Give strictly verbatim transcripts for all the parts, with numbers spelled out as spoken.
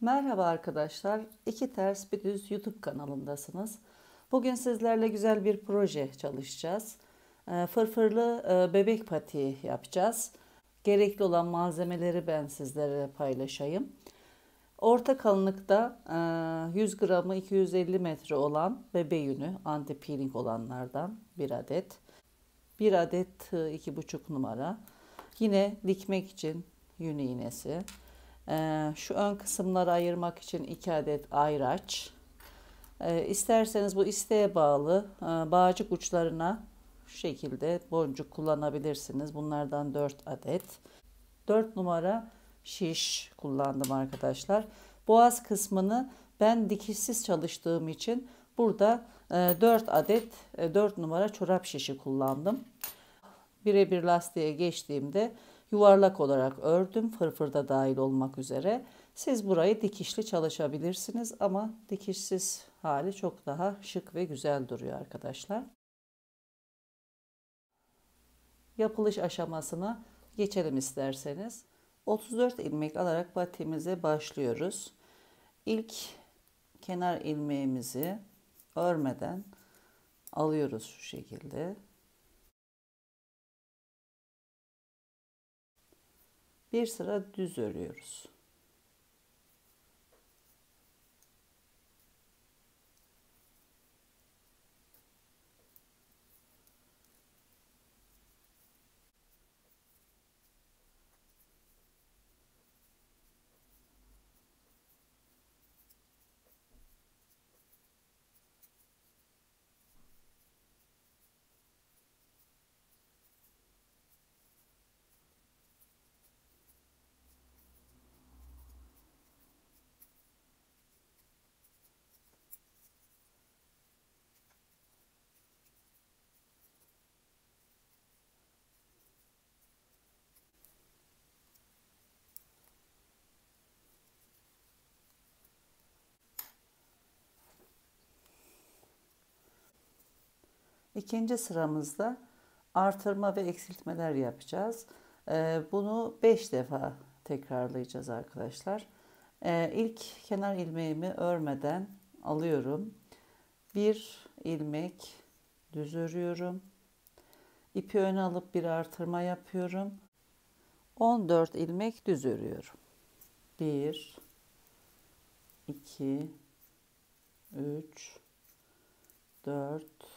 Merhaba arkadaşlar. İki Ters Bir Düz YouTube kanalındasınız. Bugün sizlerle güzel bir proje çalışacağız. Ee, Fırfırlı e, bebek patiği yapacağız. Gerekli olan malzemeleri ben sizlere paylaşayım. Orta kalınlıkta e, yüz gramı iki yüz elli metre olan bebe yünü, anti peeling olanlardan bir adet. Bir adet tığ iki buçuk numara. Yine dikmek için yün iğnesi. Ee, şu ön kısımları ayırmak için iki adet ayraç. Ee, isterseniz bu isteğe bağlı e, bağcık uçlarına şu şekilde boncuk kullanabilirsiniz. Bunlardan dört adet. dört numara şiş kullandım arkadaşlar. Boğaz kısmını ben dikişsiz çalıştığım için burada e, dört adet e, dört numara çorap şişi kullandım. Birebir lastiğe geçtiğimde yuvarlak olarak ördüm, fırfırda dahil olmak üzere. Siz burayı dikişli çalışabilirsiniz ama dikişsiz hali çok daha şık ve güzel duruyor arkadaşlar. Yapılış aşamasına geçelim isterseniz. otuz dört ilmek alarak patiğimize başlıyoruz. İlk kenar ilmeğimizi örmeden alıyoruz şu şekilde. Bir sıra düz örüyoruz. İkinci sıramızda artırma ve eksiltmeler yapacağız. Ee, bunu beş defa tekrarlayacağız arkadaşlar. Ee, ilk kenar ilmeğimi örmeden alıyorum. Bir ilmek düz örüyorum. İpi öne alıp bir artırma yapıyorum. on dört ilmek düz örüyorum. bir, iki, üç, dört,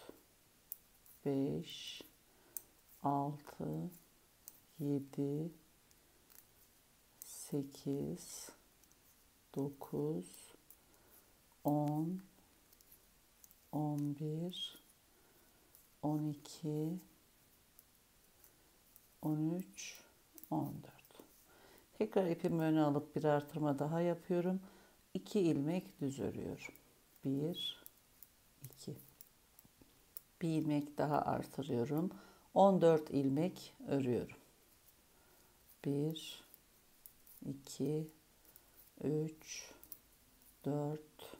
beş, altı, yedi, sekiz, dokuz, on, on bir, on iki, on üç, on dört. Tekrar ipimi öne alıp bir artırma daha yapıyorum. iki ilmek düz örüyorum. bir, iki. Bir ilmek daha artırıyorum. on dört ilmek örüyorum. bir, iki, üç, dört,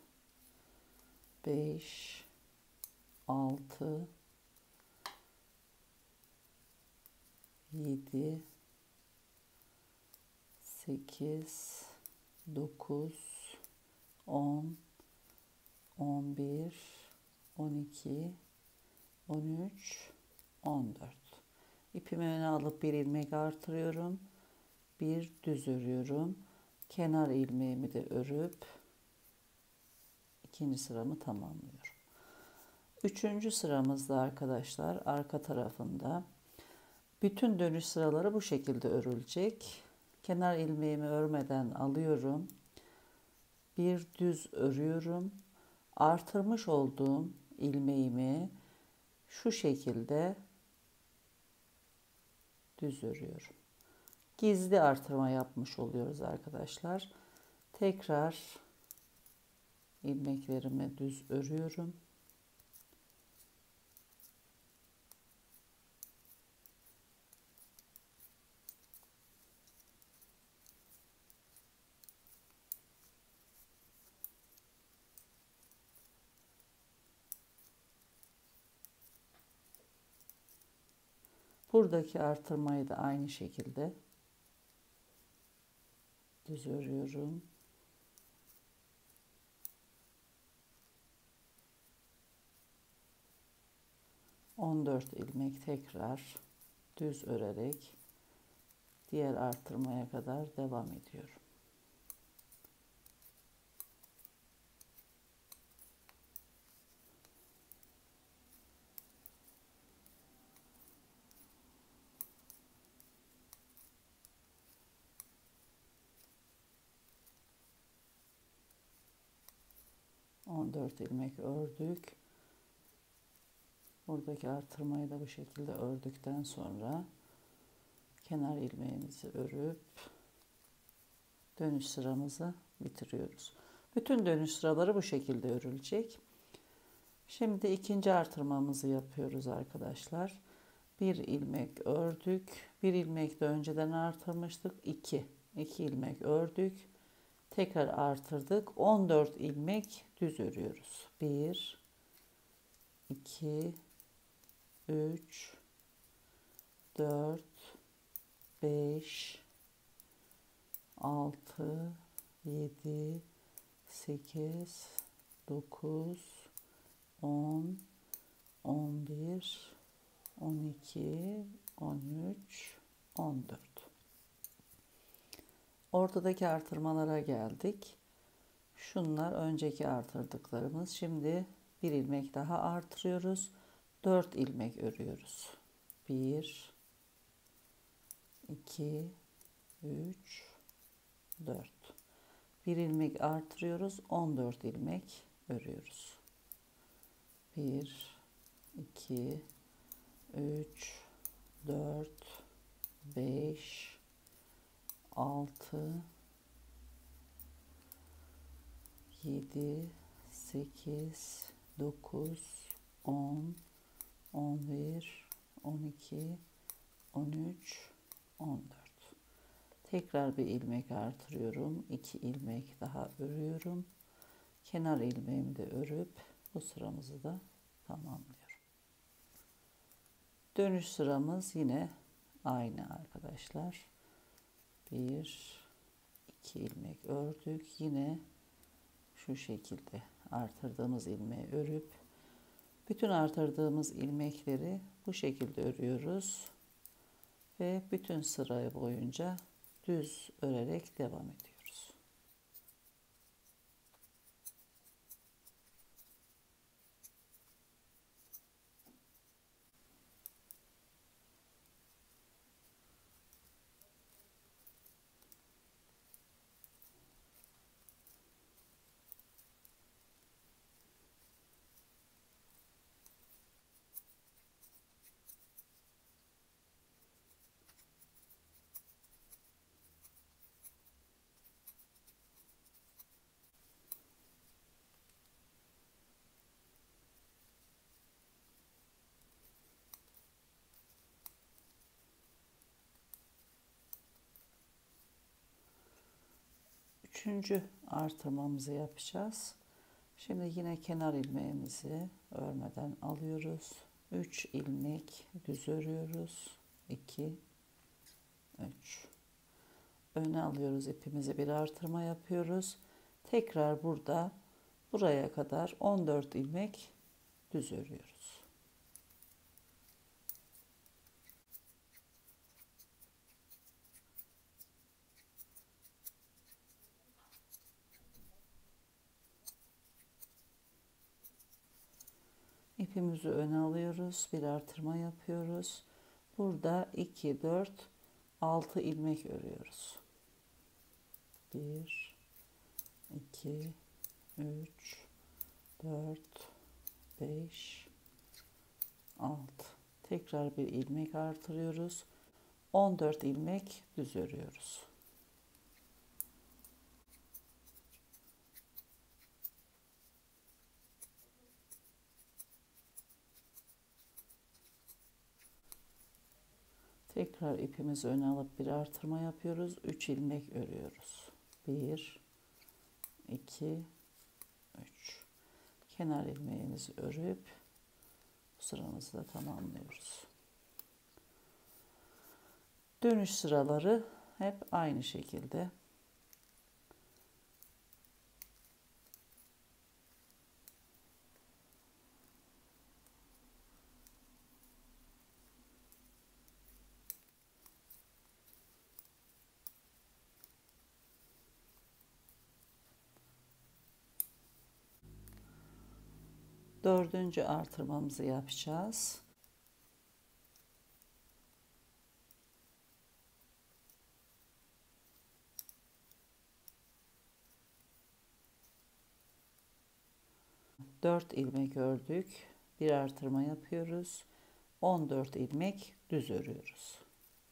beş, altı, yedi, sekiz, dokuz, on, on bir, on iki, on üç, on dört. İpimi öne alıp bir ilmek artırıyorum. Bir düz örüyorum. Kenar ilmeğimi de örüp ikinci sıramı tamamlıyorum. Üçüncü sıramızda arkadaşlar arka tarafında bütün dönüş sıraları bu şekilde örülecek. Kenar ilmeğimi örmeden alıyorum. Bir düz örüyorum. Artırmış olduğum ilmeğimi şu şekilde düz örüyorum. Gizli artırma yapmış oluyoruz arkadaşlar. Tekrar ilmeklerimi düz örüyorum. Buradaki artırmayı da aynı şekilde düz örüyorum. on dört ilmek tekrar düz örerek diğer artırmaya kadar devam ediyorum. on dört ilmek ördük. Buradaki artırmayı da bu şekilde ördükten sonra kenar ilmeğimizi örüp dönüş sıramızı bitiriyoruz. Bütün dönüş sıraları bu şekilde örülecek. Şimdi ikinci artırmamızı yapıyoruz arkadaşlar. Bir ilmek ördük. Bir ilmek de önceden artırmıştık. iki. iki ilmek ördük. Tekrar artırdık. on dört ilmek düz örüyoruz. bir, iki, üç, dört, beş, altı, yedi, sekiz, dokuz, on, on bir, on iki, on üç, on dört. Ortadaki artırmalara geldik. Şunlar önceki artırdıklarımız. Şimdi bir ilmek daha artırıyoruz. dört ilmek örüyoruz. bir, iki, üç, dört. Bir ilmek artırıyoruz. on dört ilmek örüyoruz. bir, iki, üç, dört, beş, altı, yedi, sekiz, dokuz, on, on bir, on iki, on üç, on dört. Tekrar bir ilmek artırıyorum. iki ilmek daha örüyorum. Kenar ilmeğimi de örüp bu sıramızı da tamamlıyorum. Dönüş sıramız yine aynı arkadaşlar. bir, iki ilmek ördük. Yine şu şekilde artırdığımız ilmeği örüp bütün artırdığımız ilmekleri bu şekilde örüyoruz ve bütün sırayı boyunca düz örerek devam ediyoruz. Üçüncü artırmamızı yapacağız. Şimdi yine kenar ilmeğimizi örmeden alıyoruz. üç ilmek düz örüyoruz. iki, üç. Öne alıyoruz ipimizi, bir artırma yapıyoruz. Tekrar burada buraya kadar on dört ilmek düz örüyoruz. İpimizi öne alıyoruz, bir artırma yapıyoruz. Burada iki, dört, altı ilmek örüyoruz. bir, iki, üç, dört, beş, altı. Tekrar bir ilmek artırıyoruz. on dört ilmek düz örüyoruz. Tekrar ipimizi öne alıp bir artırma yapıyoruz. üç ilmek örüyoruz. bir, iki, üç. Kenar ilmeğimizi örüp bu sıramızı da tamamlıyoruz. Dönüş sıraları hep aynı şekilde. Dördüncü artırmamızı yapacağız. dört ilmek ördük. Bir artırma yapıyoruz. on dört ilmek düz örüyoruz.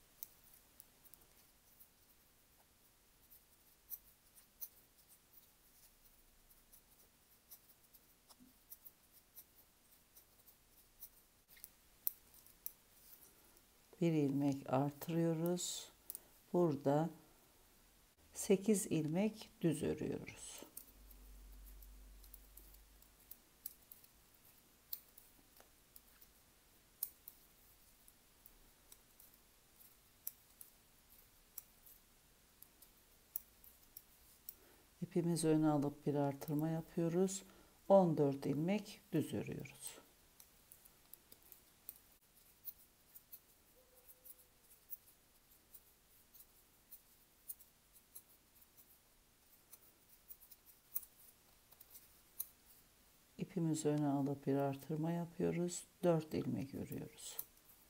Bir ilmek artırıyoruz. Burada sekiz ilmek düz örüyoruz. İpimizi öne alıp bir artırma yapıyoruz. on dört ilmek düz örüyoruz. İpimizi öne alıp bir artırma yapıyoruz. dört ilmek örüyoruz.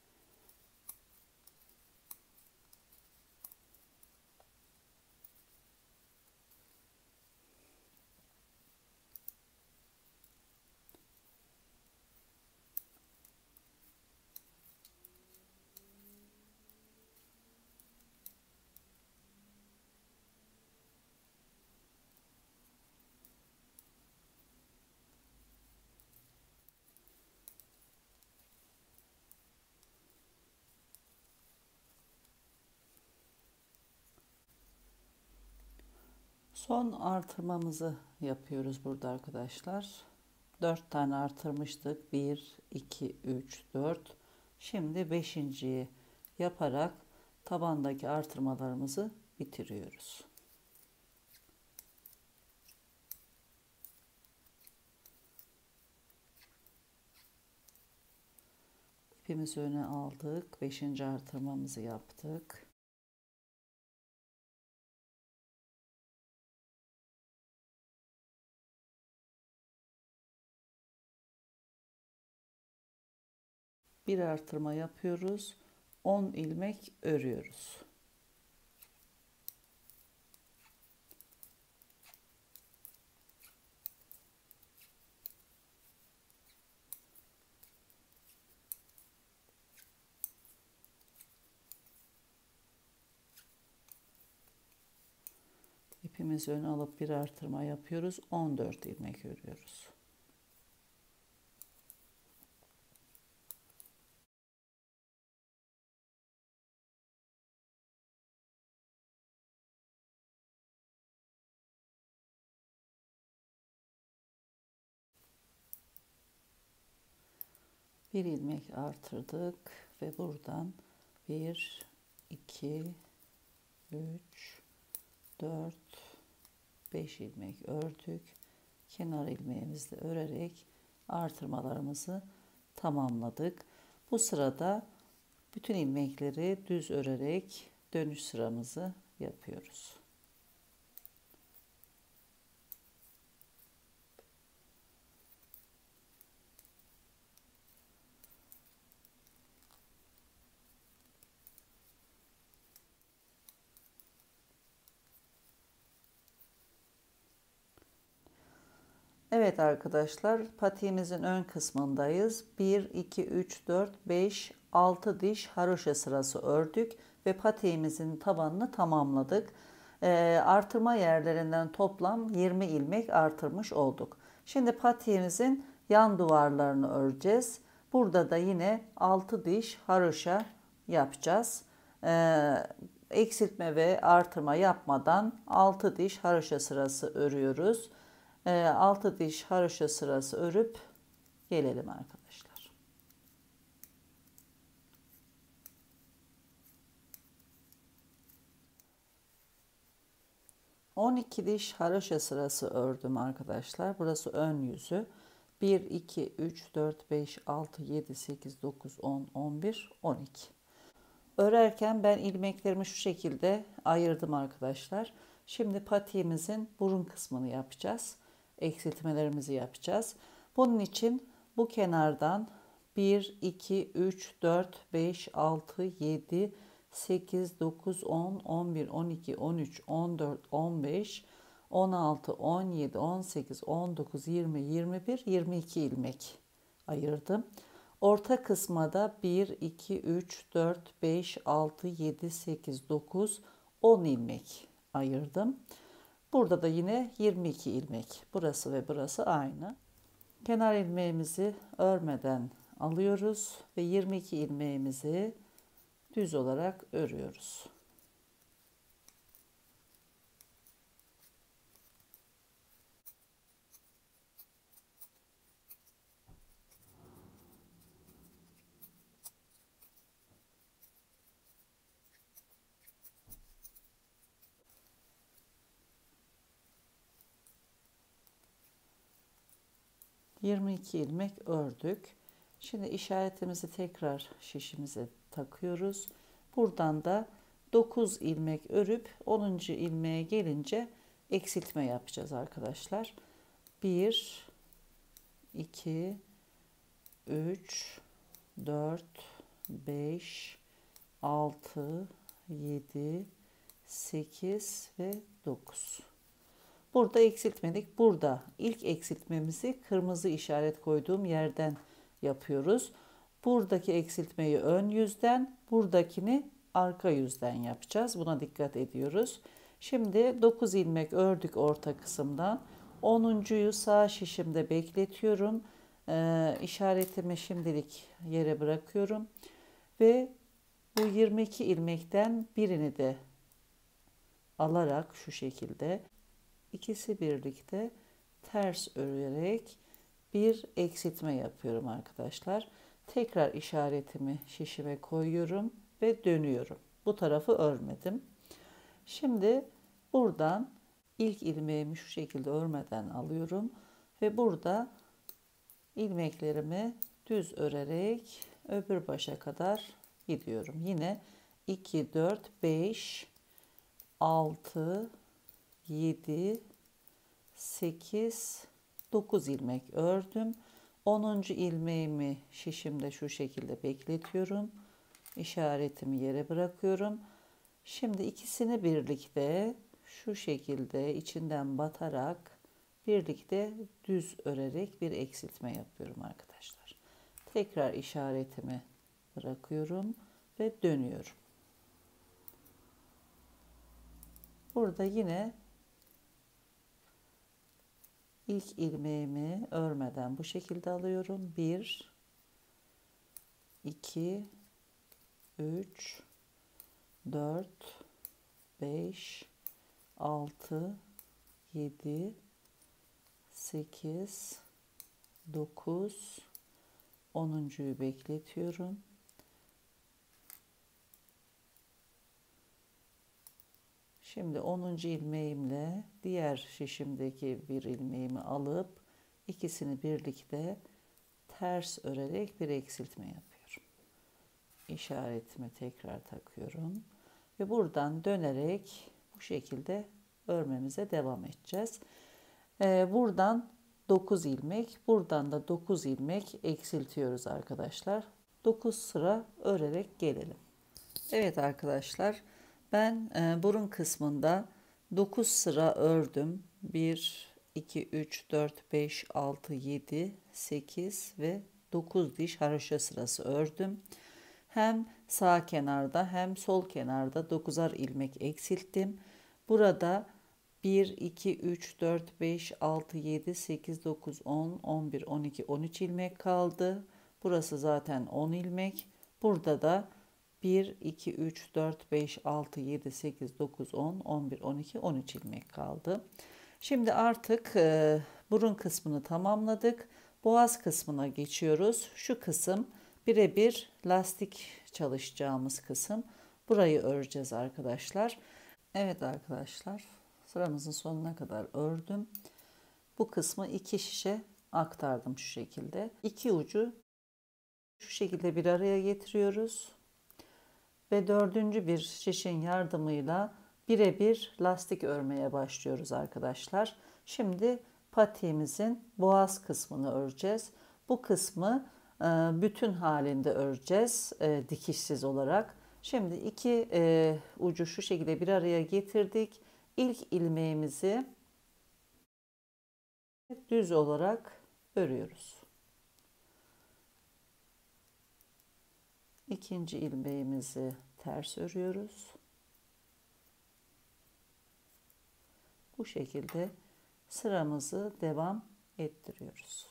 Son artırmamızı yapıyoruz burada arkadaşlar. dört tane artırmıştık. bir, iki, üç, dört. Şimdi beşinciyi yaparak tabandaki artırmalarımızı bitiriyoruz. İpimizi öne aldık. beşinci artırmamızı yaptık. Bir artırma yapıyoruz. on ilmek örüyoruz. İpimizi öne alıp bir artırma yapıyoruz. on dört ilmek örüyoruz. Bir ilmek artırdık ve buradan bir, iki, üç, dört, beş ilmek ördük. Kenar ilmeğimizle örerek artırmalarımızı tamamladık. Bu sırada bütün ilmekleri düz örerek dönüş sıramızı yapıyoruz. Evet arkadaşlar, patiğimizin ön kısmındayız. bir, iki, üç, dört, beş, altı diş haroşa sırası ördük ve patiğimizin tabanını tamamladık. E, artırma yerlerinden toplam yirmi ilmek artırmış olduk. Şimdi patiğimizin yan duvarlarını öreceğiz. Burada da yine altı diş haroşa yapacağız. E, eksiltme ve artırma yapmadan altı diş haroşa sırası örüyoruz. altı diş haroşa sırası örüp gelelim arkadaşlar. on iki diş haroşa sırası ördüm arkadaşlar. Burası ön yüzü. bir, iki, üç, dört, beş, altı, yedi, sekiz, dokuz, on, on bir, on iki. Örerken ben ilmeklerimi şu şekilde ayırdım arkadaşlar. Şimdi patiğimizin burun kısmını yapacağız. Eksiltmelerimizi yapacağız. Bunun için Bu kenardan bir, iki, üç, dört, beş, altı, yedi, sekiz, dokuz, on, on bir, on iki, on üç, on dört, on beş, on altı, on yedi, on sekiz, on dokuz, yirmi, yirmi bir, yirmi iki ilmek ayırdım. Orta kısma da bir, iki, üç, dört, beş, altı, yedi, sekiz, dokuz, on ilmek ayırdım. Burada da yine yirmi iki ilmek. Burası ve burası aynı. Kenar ilmeğimizi örmeden alıyoruz ve yirmi iki ilmeğimizi düz olarak örüyoruz. yirmi iki ilmek ördük. Şimdi işaretimizi tekrar şişimize takıyoruz. Buradan da dokuz ilmek örüp onuncu ilmeğe gelince eksiltme yapacağız arkadaşlar. bir, iki, üç, dört, beş, altı, yedi, sekiz ve dokuz. Burada eksiltmedik. Burada ilk eksiltmemizi kırmızı işaret koyduğum yerden yapıyoruz. Buradaki eksiltmeyi ön yüzden, buradakini arka yüzden yapacağız. Buna dikkat ediyoruz. Şimdi dokuz ilmek ördük orta kısımdan. onuncuyu sağ şişimde bekletiyorum. Ee, işaretimi şimdilik yere bırakıyorum. Ve bu yirmi iki ilmekten birini de alarak şu şekilde İkisi birlikte ters örerek bir eksiltme yapıyorum arkadaşlar. Tekrar işaretimi şişime koyuyorum ve dönüyorum. Bu tarafı örmedim. Şimdi buradan ilk ilmeğimi şu şekilde örmeden alıyorum ve burada ilmeklerimi düz örerek öbür başa kadar gidiyorum. Yine iki, dört, beş, altı, yedi, sekiz, dokuz ilmek ördüm. onuncu ilmeğimi şişimde şu şekilde bekletiyorum. İşaretimi yere bırakıyorum. Şimdi ikisini birlikte şu şekilde içinden batarak birlikte düz örerek bir eksiltme yapıyorum arkadaşlar. Tekrar işaretimi bırakıyorum ve dönüyorum. Burada yine İlk ilmeğimi örmeden bu şekilde alıyorum. bir, iki, üç, dört, beş, altı, yedi, sekiz, dokuz, onuncuyu bekletiyorum. Şimdi onuncu ilmeğimle diğer şişimdeki bir ilmeğimi alıp ikisini birlikte ters örerek bir eksiltme yapıyorum. İşaretimi tekrar takıyorum ve buradan dönerek bu şekilde örmemize devam edeceğiz. Ee, buradan dokuz ilmek, buradan da dokuz ilmek eksiltiyoruz arkadaşlar. dokuz sıra örerek gelelim. Evet arkadaşlar. Ben e, burun kısmında dokuz sıra ördüm. bir, iki, üç, dört, beş, altı, yedi, sekiz ve dokuz diş haroşa sırası ördüm. Hem sağ kenarda hem sol kenarda dokuzar ilmek eksilttim. Burada bir, iki, üç, dört, beş, altı, yedi, sekiz, dokuz, on, on bir, on iki, on üç ilmek kaldı. Burası zaten on ilmek. Burada da bir, iki, üç, dört, beş, altı, yedi, sekiz, dokuz, on, on bir, on iki, on üç ilmek kaldı. Şimdi artık e, burun kısmını tamamladık. Boğaz kısmına geçiyoruz. Şu kısım birebir lastik çalışacağımız kısım. Burayı öreceğiz arkadaşlar. Evet arkadaşlar, sıramızın sonuna kadar ördüm. Bu kısmı iki şişe aktardım şu şekilde. İki ucu şu şekilde bir araya getiriyoruz. Ve dördüncü bir şişin yardımıyla birebir lastik örmeye başlıyoruz arkadaşlar. Şimdi patiğimizin boğaz kısmını öreceğiz. Bu kısmı e, bütün halinde öreceğiz e, dikişsiz olarak. Şimdi iki e, ucu şu şekilde bir araya getirdik. İlk ilmeğimizi düz olarak örüyoruz. İkinci ilmeğimizi ters örüyoruz. Bu şekilde sıramızı devam ettiriyoruz.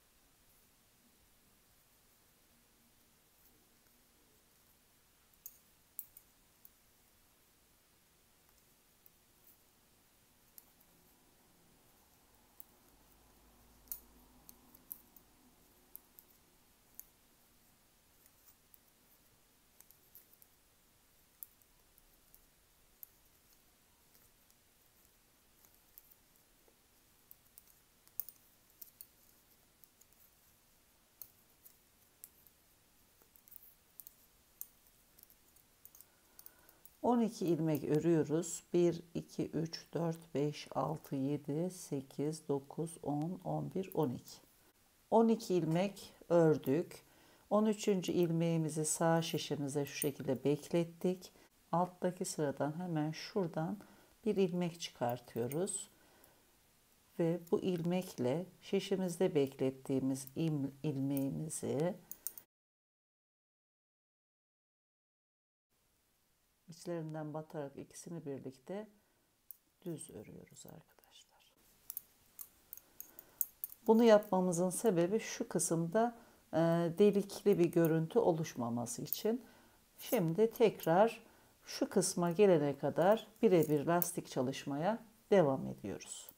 on iki ilmek örüyoruz. bir, iki, üç, dört, beş, altı, yedi, sekiz, dokuz, on, on bir, on iki. on iki ilmek ördük. on üçüncü ilmeğimizi sağ şişimize şu şekilde beklettik. Alttaki sıradan hemen şuradan bir ilmek çıkartıyoruz. Ve bu ilmekle şişimizde beklettiğimiz ilmeğimizi içlerinden batarak ikisini birlikte düz örüyoruz arkadaşlar. Bunu yapmamızın sebebi şu kısımda e, delikli bir görüntü oluşmaması için. Şimdi tekrar şu kısma gelene kadar birebir lastik çalışmaya devam ediyoruz.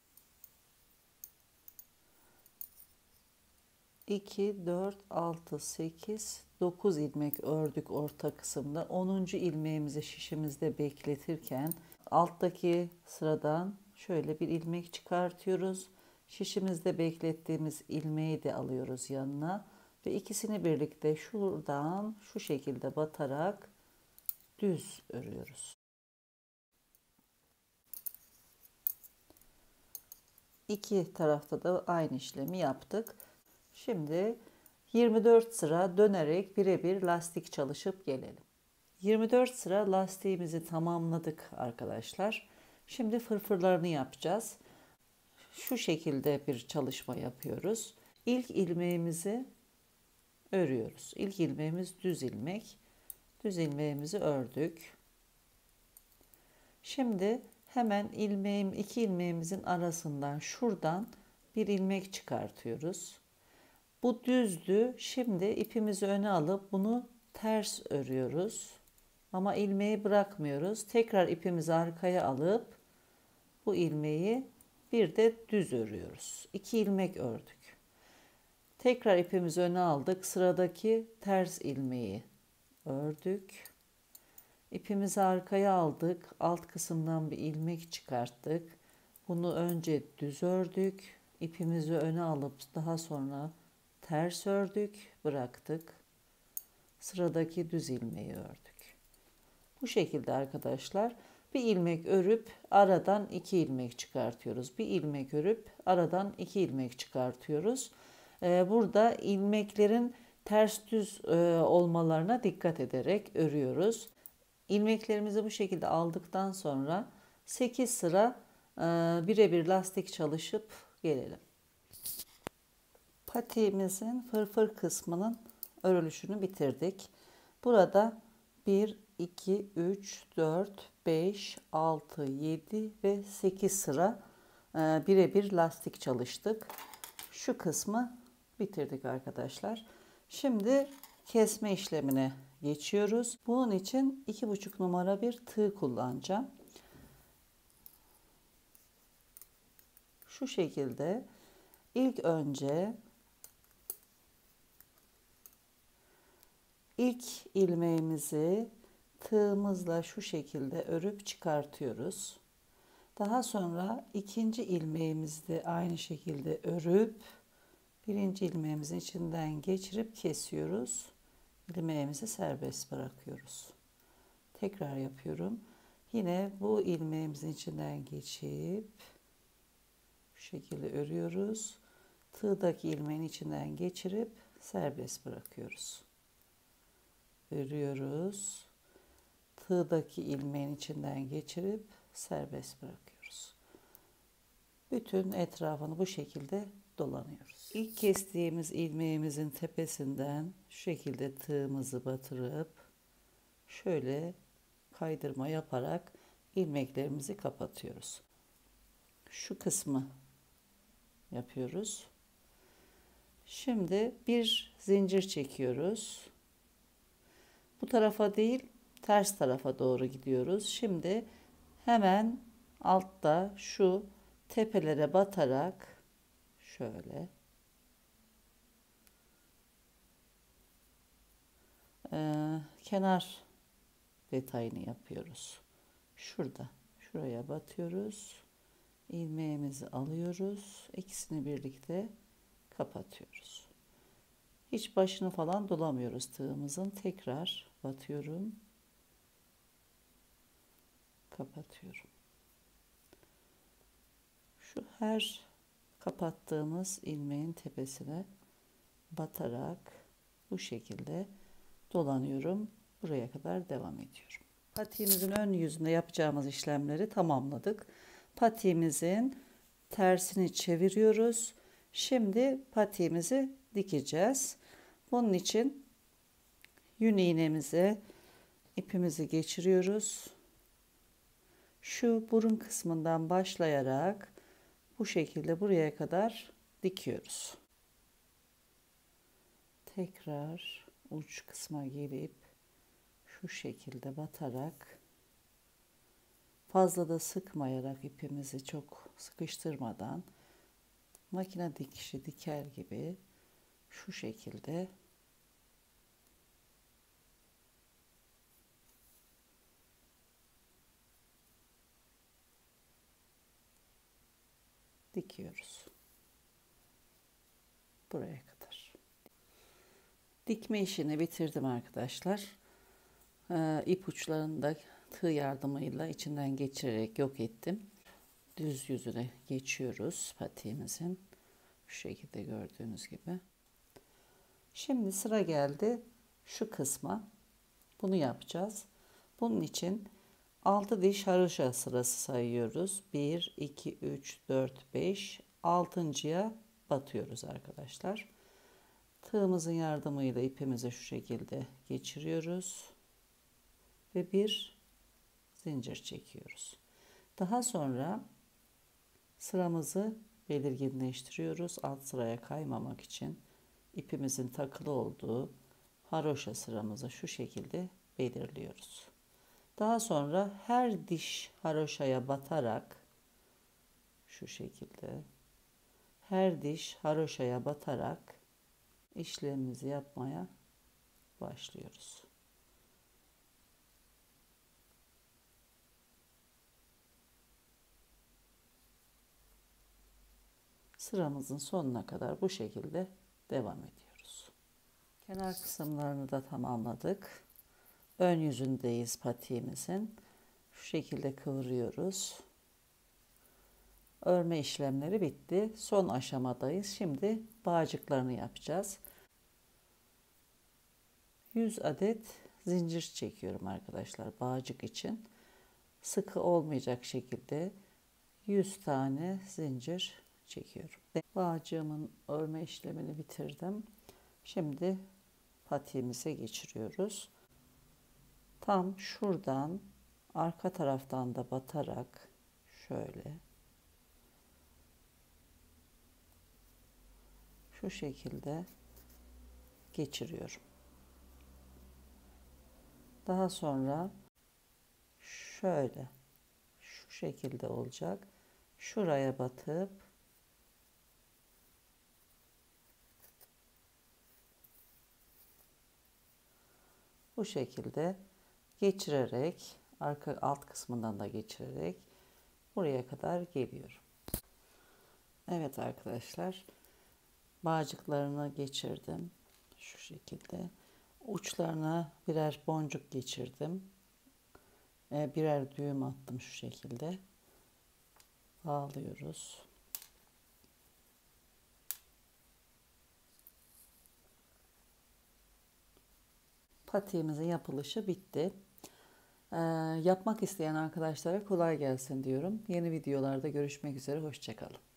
iki, dört, altı, sekiz, dokuz ilmek ördük orta kısımda. onuncu ilmeğimizi şişimizde bekletirken alttaki sıradan şöyle bir ilmek çıkartıyoruz. Şişimizde beklettiğimiz ilmeği de alıyoruz yanına ve ikisini birlikte şuradan şu şekilde batarak düz örüyoruz. İki tarafta da aynı işlemi yaptık. Şimdi yirmi dört sıra dönerek birebir lastik çalışıp gelelim. yirmi dört sıra lastiğimizi tamamladık arkadaşlar. Şimdi fırfırlarını yapacağız. Şu şekilde bir çalışma yapıyoruz. İlk ilmeğimizi örüyoruz. İlk ilmeğimiz düz ilmek. Düz ilmeğimizi ördük. Şimdi hemen ilmeğim iki ilmeğimizin arasından şuradan bir ilmek çıkartıyoruz. Bu düzdü. Şimdi ipimizi öne alıp bunu ters örüyoruz. Ama ilmeği bırakmıyoruz. Tekrar ipimizi arkaya alıp bu ilmeği bir de düz örüyoruz. İki ilmek ördük. Tekrar ipimizi öne aldık. Sıradaki ters ilmeği ördük. İpimizi arkaya aldık. Alt kısımdan bir ilmek çıkarttık. Bunu önce düz ördük. İpimizi öne alıp daha sonra ters ördük, bıraktık. Sıradaki düz ilmeği ördük. Bu şekilde arkadaşlar bir ilmek örüp aradan iki ilmek çıkartıyoruz. Bir ilmek örüp aradan iki ilmek çıkartıyoruz. Burada ilmeklerin ters düz olmalarına dikkat ederek örüyoruz. İlmeklerimizi bu şekilde aldıktan sonra sekiz sıra birebir lastik çalışıp gelelim. Patiğimizin fırfır kısmının örülüşünü bitirdik. Burada bir, iki, üç, dört, beş, altı, yedi ve sekiz sıra birebir lastik çalıştık. Şu kısmı bitirdik arkadaşlar. Şimdi kesme işlemine geçiyoruz. Bunun için iki buçuk numara bir tığ kullanacağım. Şu şekilde ilk önce ilk ilmeğimizi tığımızla şu şekilde örüp çıkartıyoruz. Daha sonra ikinci ilmeğimizi de aynı şekilde örüp birinci ilmeğimizin içinden geçirip kesiyoruz. İlmeğimizi serbest bırakıyoruz. Tekrar yapıyorum. Yine bu ilmeğimizin içinden geçip şu şekilde örüyoruz. tığdaki ilmeğin içinden geçirip serbest bırakıyoruz. Örüyoruz. Tığdaki ilmeğin içinden geçirip serbest bırakıyoruz. Bütün etrafını bu şekilde dolanıyoruz. İlk kestiğimiz ilmeğimizin tepesinden şu şekilde tığımızı batırıp şöyle kaydırma yaparak ilmeklerimizi kapatıyoruz. Şu kısmı yapıyoruz. Şimdi bir zincir çekiyoruz. Bu tarafa değil, ters tarafa doğru gidiyoruz. Şimdi hemen altta şu tepelere batarak şöyle e, kenar detayını yapıyoruz. Şurada, şuraya batıyoruz. İlmeğimizi alıyoruz. İkisini birlikte kapatıyoruz. Hiç başını falan dolamıyoruz tığımızın. Tekrar batıyorum. Kapatıyorum. Şu her kapattığımız ilmeğin tepesine batarak bu şekilde dolanıyorum. Buraya kadar devam ediyorum. Patiğimizin ön yüzünde yapacağımız işlemleri tamamladık. Patiğimizin tersini çeviriyoruz. Şimdi patiğimizi dikeceğiz. Bunun için yün iğnemize ipimizi geçiriyoruz. Şu burun kısmından başlayarak bu şekilde buraya kadar dikiyoruz. Tekrar uç kısma gelip şu şekilde batarak, fazla da sıkmayarak, ipimizi çok sıkıştırmadan makine dikişi diker gibi şu şekilde dikiyoruz. Buraya kadar. Dikme işini bitirdim arkadaşlar. Ee, ip uçlarını da tığ yardımıyla içinden geçirerek yok ettim. Düz yüzüne geçiyoruz patiğimizin. Şu şekilde gördüğünüz gibi. Şimdi sıra geldi şu kısma. Bunu yapacağız. Bunun için altı diş haroşa sırası sayıyoruz. bir, iki, üç, dört, beş. altıncıya batıyoruz arkadaşlar. Tığımızın yardımıyla ipimizi şu şekilde geçiriyoruz. Ve bir zincir çekiyoruz. Daha sonra sıramızı belirginleştiriyoruz. Alt sıraya kaymamak için ipimizin takılı olduğu haroşa sıramızı şu şekilde belirliyoruz. Daha sonra her diş haroşaya batarak şu şekilde her diş haroşaya batarak işlemimizi yapmaya başlıyoruz. Sıramızın sonuna kadar bu şekilde devam ediyoruz. Kenar kısımlarını da tamamladık. Ön yüzündeyiz patiğimizin. Şu şekilde kıvırıyoruz. Örme işlemleri bitti. Son aşamadayız. Şimdi bağcıklarını yapacağız. yüz adet zincir çekiyorum arkadaşlar bağcık için. Sıkı olmayacak şekilde yüz tane zincir çekiyorum. Bağcığımın örme işlemini bitirdim. Şimdi patiğimize geçiriyoruz. Tam şuradan arka taraftan da batarak şöyle şu şekilde geçiriyorum. Daha sonra şöyle şu şekilde olacak. Şuraya batıp bu şekilde geçirerek arka alt kısmından da geçirerek buraya kadar geliyorum. Evet arkadaşlar, bağcıklarını geçirdim şu şekilde. Uçlarına birer boncuk geçirdim. Birer düğüm attım şu şekilde. Bağlıyoruz. Patiğimizin yapılışı bitti. Ee, yapmak isteyen arkadaşlara kolay gelsin diyorum. Yeni videolarda görüşmek üzere. Hoşça kalın.